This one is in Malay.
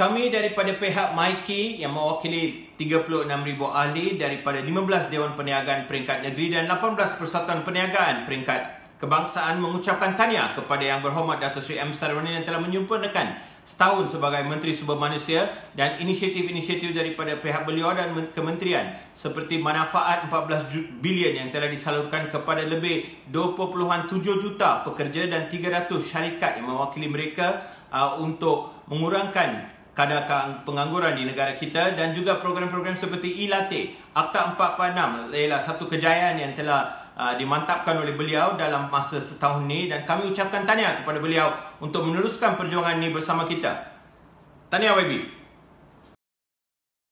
Kami daripada pihak MyKey yang mewakili 36,000 ahli daripada 15 Dewan Perniagaan Peringkat Negeri dan 18 Persatuan Perniagaan Peringkat Kebangsaan mengucapkan tahniah kepada Yang Berhormat Datuk Seri M. Sarwani yang telah menyempurnakan setahun sebagai Menteri Sumber Manusia dan inisiatif-inisiatif daripada pihak beliau dan kementerian seperti manfaat 14 bilion yang telah disalurkan kepada lebih 20.7 juta pekerja dan 300 syarikat yang mewakili mereka untuk mengurangkan kadar pengangguran di negara kita, dan juga program-program seperti e-latih, Akta 446 ialah satu kejayaan yang telah dimantapkan oleh beliau dalam masa setahun ini, dan kami ucapkan tahniah kepada beliau untuk meneruskan perjuangan ini bersama kita. Tahniah YB.